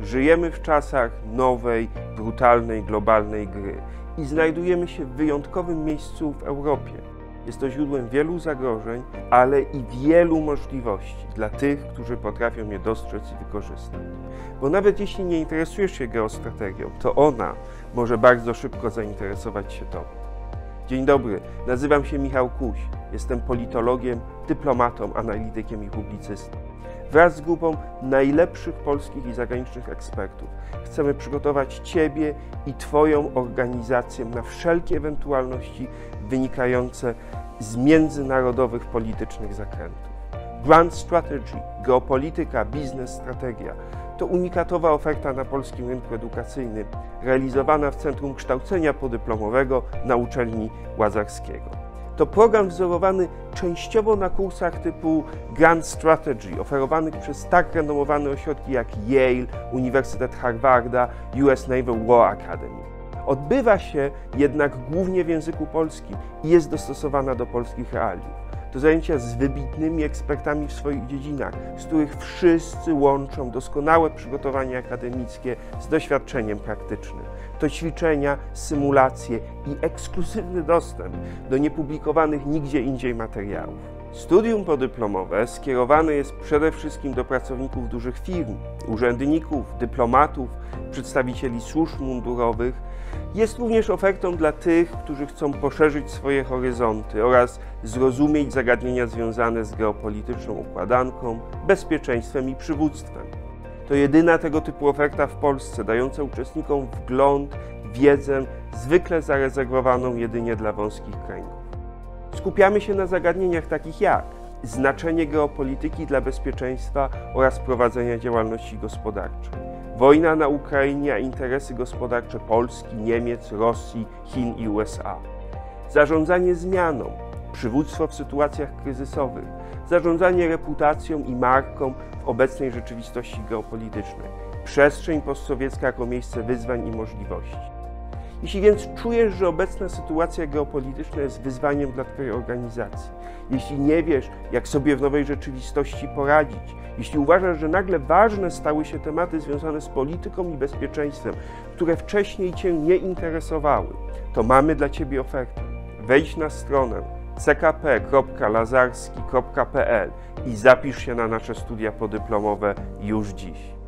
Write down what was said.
Żyjemy w czasach nowej, brutalnej, globalnej gry i znajdujemy się w wyjątkowym miejscu w Europie. Jest to źródłem wielu zagrożeń, ale i wielu możliwości dla tych, którzy potrafią je dostrzec i wykorzystać. Bo nawet jeśli nie interesujesz się geostrategią, to ona może bardzo szybko zainteresować się tobą. Dzień dobry, nazywam się Michał Kuś, jestem politologiem, dyplomatą, analitykiem i publicystą. Wraz z grupą najlepszych polskich i zagranicznych ekspertów chcemy przygotować Ciebie i Twoją organizację na wszelkie ewentualności wynikające z międzynarodowych politycznych zakrętów. Grand Strategy, geopolityka, biznes, strategia to unikatowa oferta na polskim rynku edukacyjnym, realizowana w Centrum Kształcenia Podyplomowego na Uczelni Łazarskiego. To program wzorowany częściowo na kursach typu Grand Strategy, oferowanych przez tak renomowane ośrodki jak Yale, Uniwersytet Harvarda, US Naval War Academy. Odbywa się jednak głównie w języku polskim i jest dostosowana do polskich realiów. To zajęcia z wybitnymi ekspertami w swoich dziedzinach, z których wszyscy łączą doskonałe przygotowanie akademickie z doświadczeniem praktycznym. To ćwiczenia, symulacje i ekskluzywny dostęp do niepublikowanych nigdzie indziej materiałów. Studium podyplomowe skierowane jest przede wszystkim do pracowników dużych firm, urzędników, dyplomatów, przedstawicieli służb mundurowych. Jest również ofertą dla tych, którzy chcą poszerzyć swoje horyzonty oraz zrozumieć zagadnienia związane z geopolityczną układanką, bezpieczeństwem i przywództwem. To jedyna tego typu oferta w Polsce, dająca uczestnikom wgląd, wiedzę zwykle zarezerwowaną jedynie dla wąskich kręgów. Skupiamy się na zagadnieniach takich jak znaczenie geopolityki dla bezpieczeństwa oraz prowadzenia działalności gospodarczej, wojna na Ukrainie, a interesy gospodarcze Polski, Niemiec, Rosji, Chin i USA, zarządzanie zmianą, przywództwo w sytuacjach kryzysowych, zarządzanie reputacją i marką w obecnej rzeczywistości geopolitycznej, przestrzeń postsowiecka jako miejsce wyzwań i możliwości. Jeśli więc czujesz, że obecna sytuacja geopolityczna jest wyzwaniem dla Twojej organizacji, jeśli nie wiesz, jak sobie w nowej rzeczywistości poradzić, jeśli uważasz, że nagle ważne stały się tematy związane z polityką i bezpieczeństwem, które wcześniej Cię nie interesowały, to mamy dla Ciebie ofertę. Wejdź na stronę ckp.lazarski.pl i zapisz się na nasze studia podyplomowe już dziś.